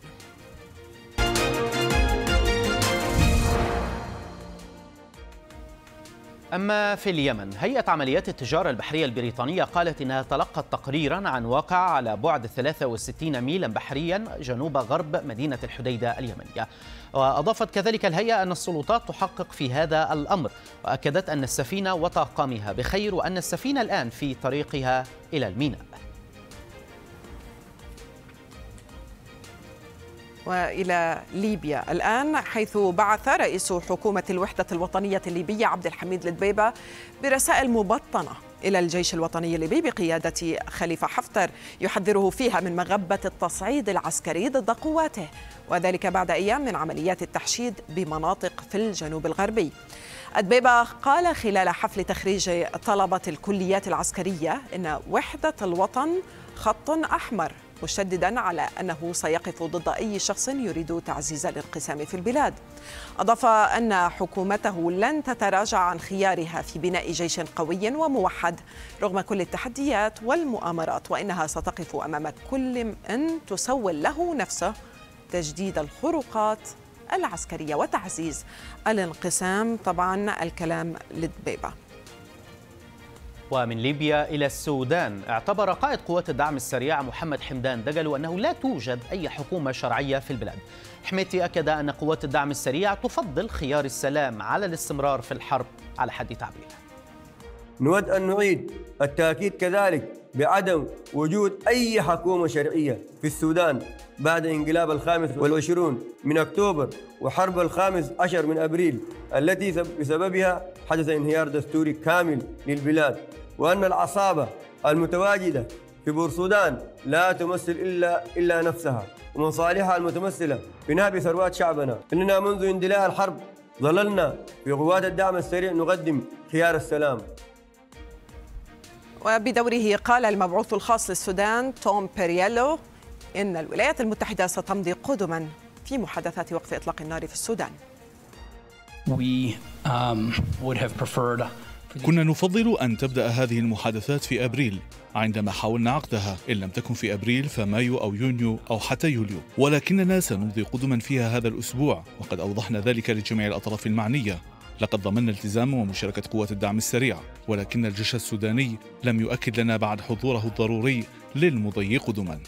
أما في اليمن، هيئة عمليات التجارة البحرية البريطانية قالت إنها تلقت تقريرا عن واقع على بعد ثلاثة وستين ميلا بحريا جنوب غرب مدينة الحديدة اليمنية. وأضافت كذلك الهيئة أن السلطات تحقق في هذا الأمر، وأكدت أن السفينة وطاقمها بخير وأن السفينة الآن في طريقها إلى الميناء. وإلى ليبيا الآن، حيث بعث رئيس حكومة الوحدة الوطنية الليبية عبد الحميد الدبيبة برسائل مبطنة إلى الجيش الوطني الليبي بقيادة خليفة حفتر يحذره فيها من مغبة التصعيد العسكري ضد قواته، وذلك بعد أيام من عمليات التحشيد بمناطق في الجنوب الغربي. الدبيبة قال خلال حفل تخريج طلبة الكليات العسكرية إن وحدة الوطن خط أحمر، مشدداً على أنه سيقف ضد أي شخص يريد تعزيز الانقسام في البلاد. أضاف أن حكومته لن تتراجع عن خيارها في بناء جيش قوي وموحد رغم كل التحديات والمؤامرات، وإنها ستقف أمام كل من تسول له نفسه تجديد الخروقات العسكرية وتعزيز الانقسام. طبعاً الكلام للدبيبة. ومن ليبيا إلى السودان، اعتبر قائد قوات الدعم السريع محمد حمدان دقلو أنه لا توجد أي حكومة شرعية في البلاد. حميتي أكد أن قوات الدعم السريع تفضل خيار السلام على الاستمرار في الحرب على حد تعبيره. نود أن نعيد التأكيد كذلك بعدم وجود أي حكومة شرعية في السودان بعد انقلاب الخامس والعشرون من أكتوبر وحرب الخامس عشر من أبريل التي بسببها حدث انهيار دستوري كامل للبلاد، وأن العصابة المتواجدة في بورسودان لا تمثل إلا إلا نفسها ومصالحها المتمثلة في نهب ثروات شعبنا. إننا منذ اندلاع الحرب ظللنا في قوات الدعم السريع نقدم خيار السلام. وبدوره قال المبعوث الخاص للسودان توم بيرييلو إن الولايات المتحدة ستمضي قدما في محادثات وقف إطلاق النار في السودان. كنا نفضل أن تبدأ هذه المحادثات في أبريل عندما حاولنا عقدها، إن لم تكن في أبريل فمايو أو يونيو أو حتى يوليو، ولكننا سنمضي قدما فيها هذا الأسبوع، وقد أوضحنا ذلك لجميع الأطراف المعنية. لقد ضمننا التزام ومشاركة قوات الدعم السريع، ولكن الجيش السوداني لم يؤكد لنا بعد حضوره الضروري للمضي قدما.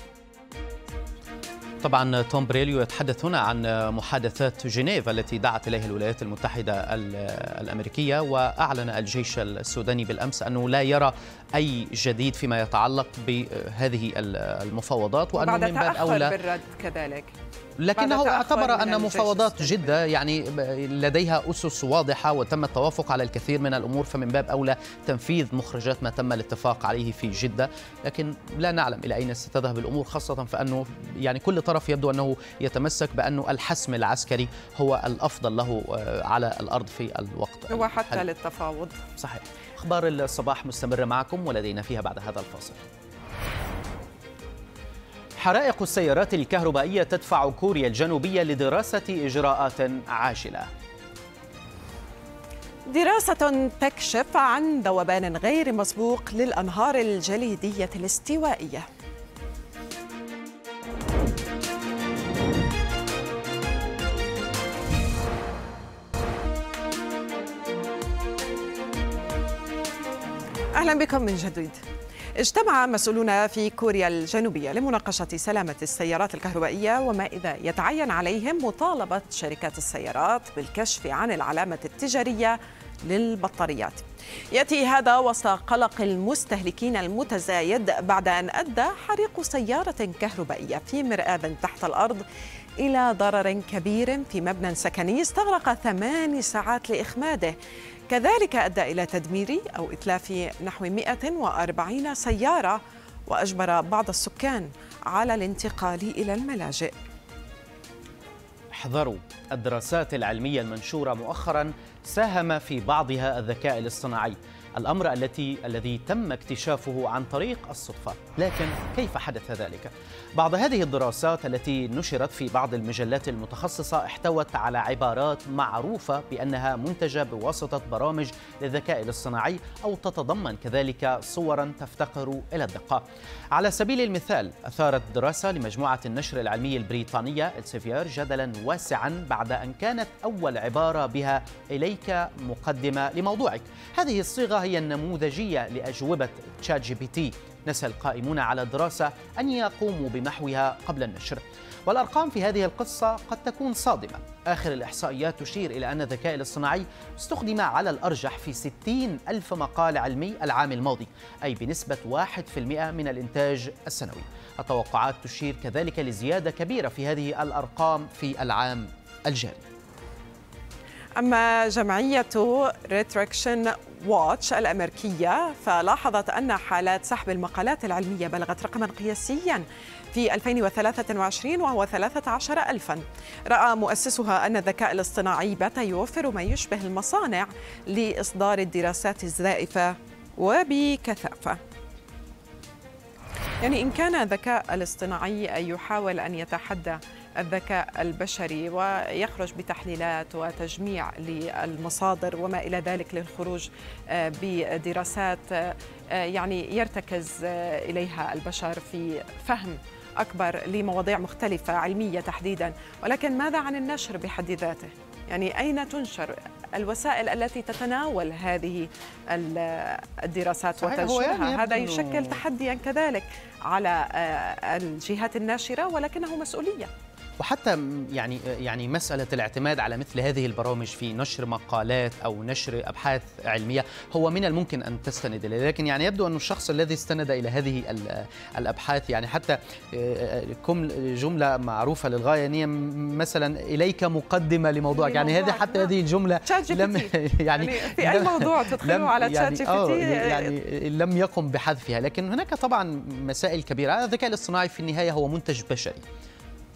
طبعا توم بريليو يتحدث هنا عن محادثات جنيف التي دعت إليها الولايات المتحدة الأمريكية، وأعلن الجيش السوداني بالأمس أنه لا يرى أي جديد فيما يتعلق بهذه المفاوضات، وأنه من باب أولى بالرد كذلك، لكنه اعتبر أن مفاوضات جدة يعني لديها أسس واضحة وتم التوافق على الكثير من الأمور، فمن باب أولى تنفيذ مخرجات ما تم الاتفاق عليه في جدة، لكن لا نعلم إلى أين ستذهب الأمور، خاصة فأنه يعني كل طرف يبدو أنه يتمسك بأنه الحسم العسكري هو الأفضل له على الأرض في الوقت وحتى للتفاوض. صحيح. أخبار الصباح مستمرة معكم ولدينا فيها بعد هذا الفاصل. حرائق السيارات الكهربائية تدفع كوريا الجنوبية لدراسة إجراءات عاجلة. دراسة تكشف عن ذوبان غير مسبوق للأنهار الجليدية الاستوائية. أهلا بكم من جديد. اجتمع مسؤولون في كوريا الجنوبية لمناقشة سلامة السيارات الكهربائية وما إذا يتعين عليهم مطالبة شركات السيارات بالكشف عن العلامة التجارية للبطاريات. يأتي هذا وسط قلق المستهلكين المتزايد بعد أن أدى حريق سيارة كهربائية في مرآب تحت الأرض إلى ضرر كبير في مبنى سكني استغرق ثمان ساعات لإخماده. كذلك أدى إلى تدمير أو إتلاف نحو مئة وأربعين سيارة، وأجبر بعض السكان على الانتقال إلى الملاجئ. احذروا، الدراسات العلمية المنشورة مؤخرا ساهم في بعضها الذكاء الاصطناعي، الأمر التي الذي تم اكتشافه عن طريق الصدفة. لكن كيف حدث ذلك؟ بعض هذه الدراسات التي نشرت في بعض المجلات المتخصصة احتوت على عبارات معروفة بأنها منتجة بواسطة برامج للذكاء الاصطناعي أو تتضمن كذلك صورا تفتقر إلى الدقة. على سبيل المثال، أثارت دراسة لمجموعة النشر العلمي البريطانية إلسيفير جدلا واسعا بعد أن كانت أول عبارة بها إليك مقدمة لموضوعك. هذه الصيغة هي النموذجية لأجوبة تشات جي بي تي. نسى القائمون على الدراسة أن يقوموا بمحوها قبل النشر، والأرقام في هذه القصة قد تكون صادمة. آخر الإحصائيات تشير إلى أن الذكاء الاصطناعي استخدم على الأرجح في ستين ألف مقال علمي العام الماضي، أي بنسبة واحد بالمئة من الإنتاج السنوي. التوقعات تشير كذلك لزيادة كبيرة في هذه الأرقام في العام الجاري. أما جمعية ريتراكشن واتش الأمريكية فلاحظت أن حالات سحب المقالات العلمية بلغت رقما قياسيا في ألفين وثلاثة وعشرين وهو ثلاثة عشر ألفا. رأى مؤسسها أن الذكاء الاصطناعي بات يوفر ما يشبه المصانع لإصدار الدراسات الزائفة وبكثافة. يعني إن كان الذكاء الاصطناعي يحاول أن يتحدى الذكاء البشري ويخرج بتحليلات وتجميع للمصادر وما إلى ذلك للخروج بدراسات يعني يرتكز إليها البشر في فهم أكبر لمواضيع مختلفة علمية تحديدا، ولكن ماذا عن النشر بحد ذاته؟ يعني أين تنشر الوسائل التي تتناول هذه الدراسات وتنشرها؟ يعني هذا يشكل تحديا كذلك على الجهات الناشرة، ولكنه مسؤولية. وحتى يعني يعني مسألة الاعتماد على مثل هذه البرامج في نشر مقالات أو نشر أبحاث علمية هو من الممكن أن تستند إليه، لكن يعني يبدو أن الشخص الذي استند إلى هذه الأبحاث يعني حتى جملة معروفة للغاية يعني مثلا إليك مقدمة لموضوعك، يعني هذه حتى هذه الجملة لم يعني في أي موضوع تدخله على تشات جي بي تي يعني لم يقم بحذفها. لكن هناك طبعا مسائل كبيرة. الذكاء الاصطناعي في النهاية هو منتج بشري،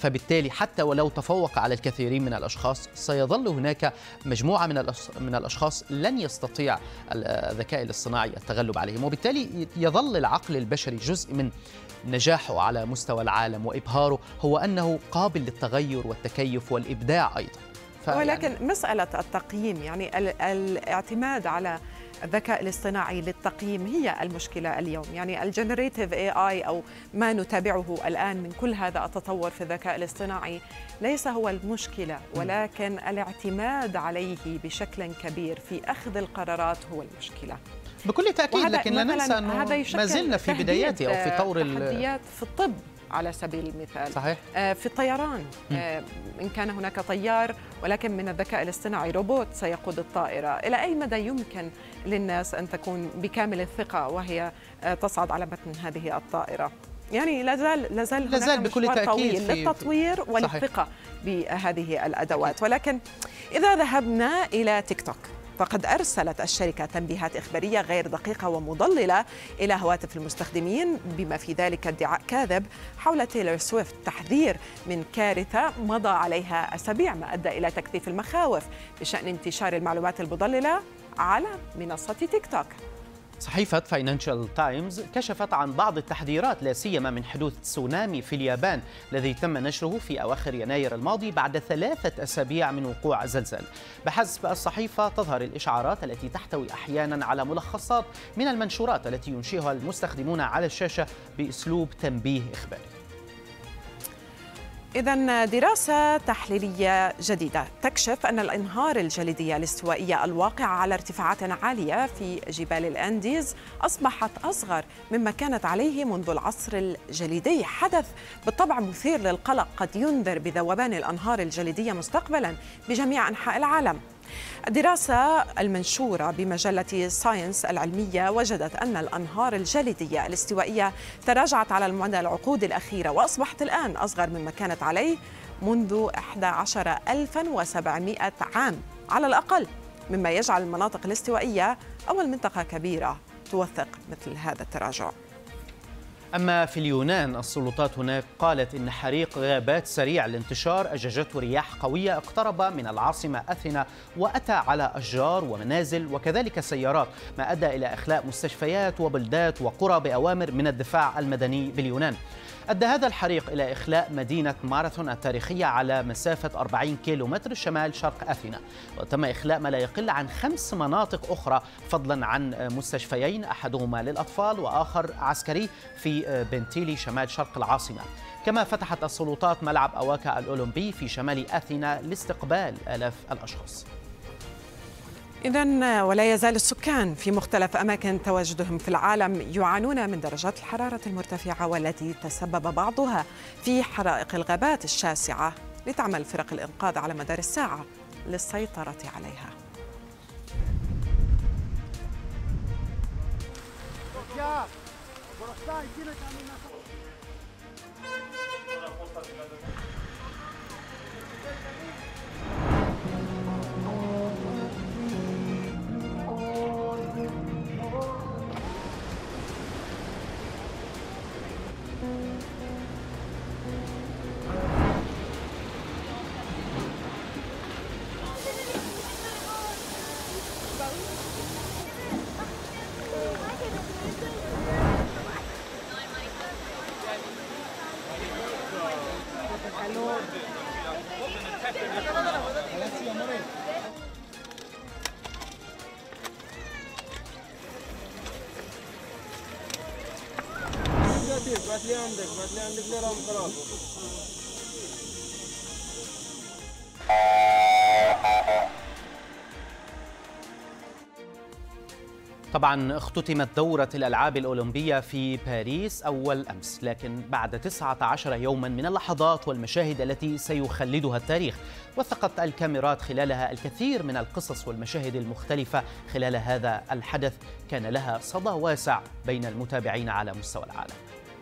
فبالتالي حتى ولو تفوق على الكثيرين من الأشخاص سيظل هناك مجموعة من من الأشخاص لن يستطيع الذكاء الاصطناعي التغلب عليهم، وبالتالي يظل العقل البشري جزء من نجاحه على مستوى العالم وإبهاره هو أنه قابل للتغير والتكيف والإبداع أيضا. ولكن مسألة التقييم، يعني الاعتماد على الذكاء الاصطناعي للتقييم هي المشكلة اليوم. يعني الجنريتيف اي اي أو ما نتابعه الآن من كل هذا التطور في الذكاء الاصطناعي ليس هو المشكلة، ولكن الاعتماد عليه بشكل كبير في أخذ القرارات هو المشكلة بكل تأكيد. لكن لا ننسى أنه ما زلنا في بداياته أو في طور تحديات في الطب على سبيل المثال. صحيح. في الطيران إن كان هناك طيار ولكن من الذكاء الاصطناعي روبوت سيقود الطائرة، إلى أي مدى يمكن للناس أن تكون بكامل الثقة وهي تصعد على متن هذه الطائرة؟ يعني لازال لازال لازال بكل تأكيد طويل للتطوير والثقة بهذه الأدوات. ولكن إذا ذهبنا إلى تيك توك فقد أرسلت الشركة تنبيهات إخبارية غير دقيقة ومضللة إلى هواتف المستخدمين بما في ذلك ادعاء كاذب حول تايلور سويفت، تحذير من كارثة مضى عليها أسابيع ما أدى إلى تكثيف المخاوف بشأن انتشار المعلومات المضللة على منصة تيك توك. صحيفة فاينانشال تايمز كشفت عن بعض التحذيرات لا سيما من حدوث تسونامي في اليابان الذي تم نشره في أواخر يناير الماضي بعد ثلاثة أسابيع من وقوع زلزال. بحسب الصحيفة تظهر الإشعارات التي تحتوي أحيانا على ملخصات من المنشورات التي ينشئها المستخدمون على الشاشة بأسلوب تنبيه إخباري. إذن دراسة تحليلية جديدة تكشف أن الأنهار الجليدية الاستوائية الواقعة على ارتفاعات عالية في جبال الأنديز أصبحت أصغر مما كانت عليه منذ العصر الجليدي، حدث بالطبع مثير للقلق قد ينذر بذوبان الأنهار الجليدية مستقبلا بجميع أنحاء العالم. الدراسة المنشورة بمجلة ساينس العلمية وجدت أن الأنهار الجليدية الاستوائية تراجعت على مدى العقود الأخيرة وأصبحت الآن أصغر مما كانت عليه منذ أحد عشر ألفاً وسبعمائة عام على الأقل، مما يجعل المناطق الاستوائية أول منطقة كبيرة توثق مثل هذا التراجع. أما في اليونان السلطات هناك قالت إن حريق غابات سريع الانتشار أججته رياح قوية اقترب من العاصمة أثينا وأتى على أشجار ومنازل وكذلك سيارات، ما أدى إلى إخلاء مستشفيات وبلدات وقرى بأوامر من الدفاع المدني باليونان. أدى هذا الحريق إلى إخلاء مدينة ماراثون التاريخية على مسافة أربعين كيلومتر شمال شرق أثينا، وتم إخلاء ما لا يقل عن خمس مناطق أخرى فضلا عن مستشفيين أحدهما للأطفال وآخر عسكري في بنتيلي شمال شرق العاصمة. كما فتحت السلطات ملعب أواكا الأولمبي في شمال أثينا لاستقبال آلاف الأشخاص. إذن ولا يزال السكان في مختلف أماكن تواجدهم في العالم يعانون من درجات الحرارة المرتفعة والتي تسبب بعضها في حرائق الغابات الشاسعة، لتعمل فرق الإنقاذ على مدار الساعة للسيطرة عليها. طبعا اختتمت دورة الألعاب الأولمبية في باريس أول أمس، لكن بعد تسعة عشر يوما من اللحظات والمشاهد التي سيخلدها التاريخ، وثقت الكاميرات خلالها الكثير من القصص والمشاهد المختلفة خلال هذا الحدث كان لها صدى واسع بين المتابعين على مستوى العالم.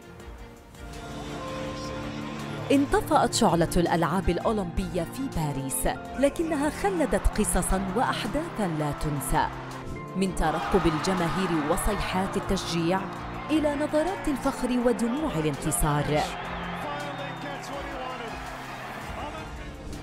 انطفأت شعلة الألعاب الأولمبية في باريس، لكنها خلدت قصصاً وأحداثاً لا تنسى، من ترقب الجماهير وصيحات التشجيع إلى نظرات الفخر ودموع الانتصار.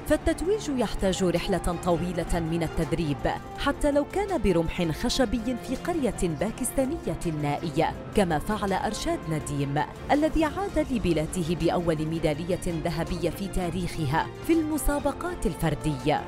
فالتتويج يحتاج رحلة طويلة من التدريب حتى لو كان برمح خشبي في قرية باكستانية نائية، كما فعل أرشاد نديم الذي عاد لبلاده بأول ميدالية ذهبية في تاريخها في المسابقات الفردية.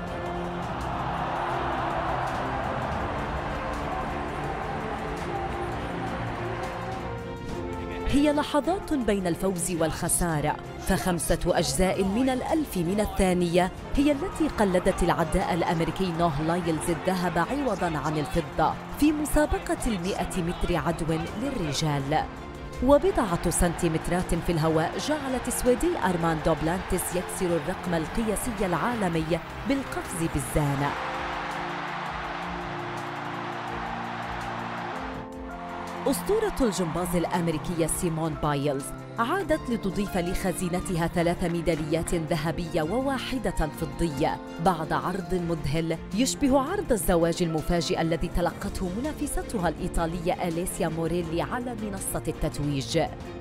هي لحظات بين الفوز والخسارة، فخمسة أجزاء من الألف من الثانية هي التي قلدت العداء الأمريكي نوه لايلز الذهب عوضاً عن الفضة في مسابقة المئة متر عدو للرجال. وبضعة سنتيمترات في الهواء جعلت السويدي أرمان دوبلانتس يكسر الرقم القياسي العالمي بالقفز بالزانة. أسطورة الجمباز الأمريكية سيمون بايلز عادت لتضيف لخزينتها ثلاث ميداليات ذهبية وواحدة فضية بعد عرض مذهل يشبه عرض الزواج المفاجئ الذي تلقته منافستها الإيطالية أليسيا موريلي على منصة التتويج.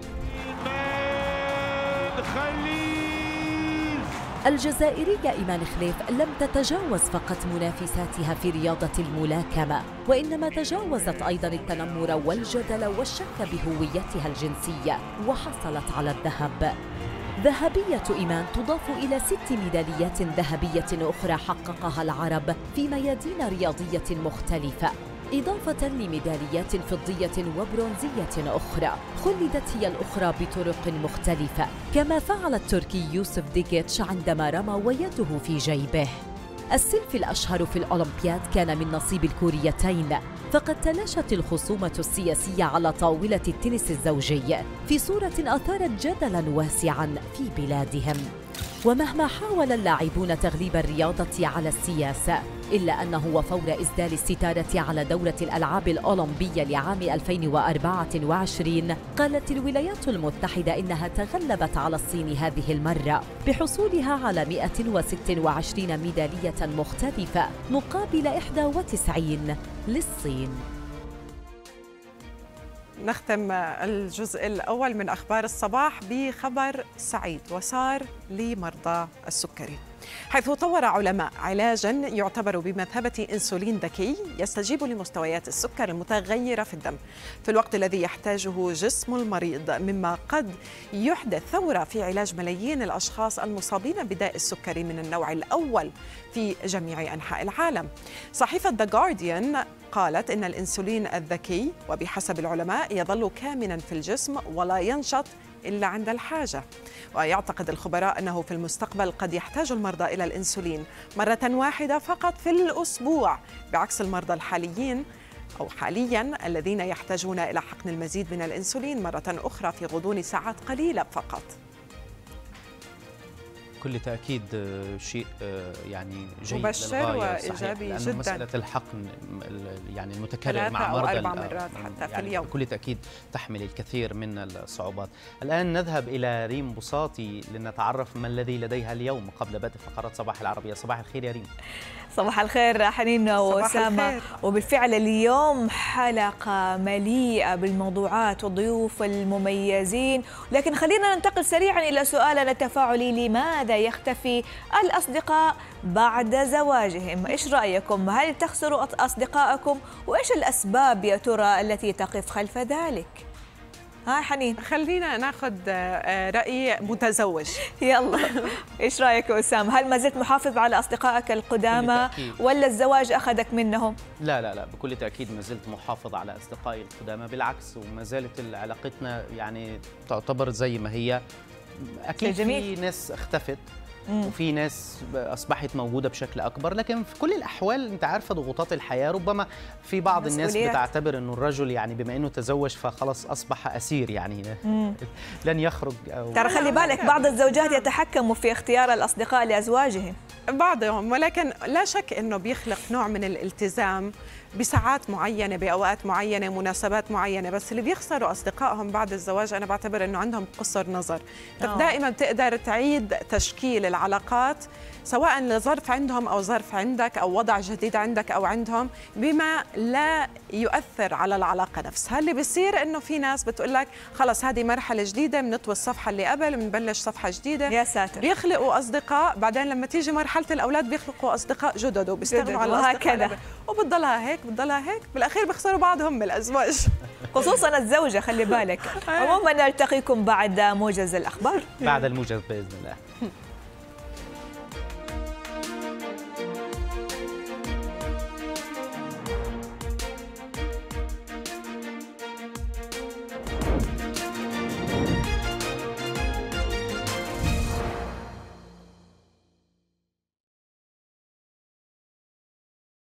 الجزائرية إيمان خليف لم تتجاوز فقط منافساتها في رياضة الملاكمة، وإنما تجاوزت أيضاً التنمر والجدل والشك بهويتها الجنسية وحصلت على الذهب. ذهبية إيمان تضاف إلى ست ميداليات ذهبية أخرى حققها العرب في ميادين رياضية مختلفة، إضافة لميداليات فضية وبرونزية أخرى خلدت هي الأخرى بطرق مختلفة، كما فعل التركي يوسف ديكيتش عندما رمى ويده في جيبه. السلف الأشهر في الأولمبياد كان من نصيب الكوريتين، فقد تلاشت الخصومة السياسية على طاولة التنس الزوجي في صورة أثارت جدلاً واسعاً في بلادهم. ومهما حاول اللاعبون تغليب الرياضة على السياسة، إلا أنه وفور إسدال الستارة على دورة الألعاب الأولمبية لعام ألفين وأربعة وعشرين، قالت الولايات المتحدة إنها تغلبت على الصين هذه المرة بحصولها على مئة وستة وعشرين ميدالية مختلفة مقابل إحدى وتسعين للصين. نختم الجزء الأول من أخبار الصباح بخبر سعيد وصار لمرضى السكري، حيث طور علماء علاجاً يعتبر بمثابة إنسولين ذكي يستجيب لمستويات السكر المتغيرة في الدم في الوقت الذي يحتاجه جسم المريض، مما قد يحدث ثورة في علاج ملايين الأشخاص المصابين بداء السكري من النوع الأول في جميع أنحاء العالم. صحيفة The Guardian قالت إن الإنسولين الذكي وبحسب العلماء يظل كامناً في الجسم ولا ينشط إلا عند الحاجة، ويعتقد الخبراء أنه في المستقبل قد يحتاج المرضى إلى الإنسولين مرة واحدة فقط في الأسبوع، بعكس المرضى الحاليين أو حالياً الذين يحتاجون إلى حقن المزيد من الإنسولين مرة أخرى في غضون ساعات قليلة فقط. بكل تأكيد شيء يعني جيد مبشر وإيجابي جدا. مسألة الحقن يعني المتكرر مع مرضى أربع مرات حتى يعني في اليوم بكل تأكيد تحمل الكثير من الصعوبات. الآن نذهب إلى ريم بساطي لنتعرف ما الذي لديها اليوم قبل بدء فقرات صباح العربية. صباح الخير يا ريم. صباح الخير حنين وأسامة. وبالفعل اليوم حلقة مليئة بالموضوعات والضيوف المميزين، لكن خلينا ننتقل سريعا إلى سؤالنا التفاعلي: لماذا يختفي الأصدقاء بعد زواجهم؟ إيش رأيكم؟ هل تخسروا أصدقائكم؟ وإيش الأسباب يا ترى التي تقف خلف ذلك؟ ها حنين، خلينا ناخذ رأي متزوج. يلا إيش رأيك أسامة؟ هل ما زلت محافظ على أصدقائك القدامى ولا الزواج أخذك منهم؟ لا لا لا بكل تأكيد ما زلت محافظ على أصدقائي القدامى، بالعكس وما زالت علاقتنا يعني تعتبر زي ما هي. أكيد في ناس اختفت مم. وفي ناس أصبحت موجودة بشكل أكبر، لكن في كل الأحوال أنت عارفة ضغوطات الحياة، ربما في بعض الناس بتعتبر أنه الرجل يعني بما أنه تزوج فخلص أصبح أسير يعني لن يخرج. ترى خلي بالك بعض الزوجات يتحكموا في اختيار الأصدقاء لأزواجهم، بعضهم، ولكن لا شك أنه بيخلق نوع من الالتزام بساعات معينة بأوقات معينة مناسبات معينة، بس اللي بيخسروا أصدقائهم بعد الزواج أنا بعتبر أنه عندهم قصر نظر. دائما بتقدر تعيد تشكيل العلاقات سواء لظرف عندهم أو ظرف عندك أو وضع جديد عندك أو عندهم، بما لا يؤثر على العلاقة نفسها. اللي بيصير إنه في ناس بتقول لك خلص هذه مرحلة جديدة، بنطوي الصفحة اللي قبل بنبلش صفحة جديدة. يا ساتر. بيخلقوا أصدقاء، بعدين لما تيجي مرحلة الأولاد بيخلقوا أصدقاء جدد وبيستغنوا على وهكذا، وبتضلها هيك بتضلها هيك، بالأخير بيخسروا بعضهم الأزواج خصوصا الزوجة. خلي بالك. عموما نلتقيكم بعد موجز الأخبار. بعد الموجز بإذن الله.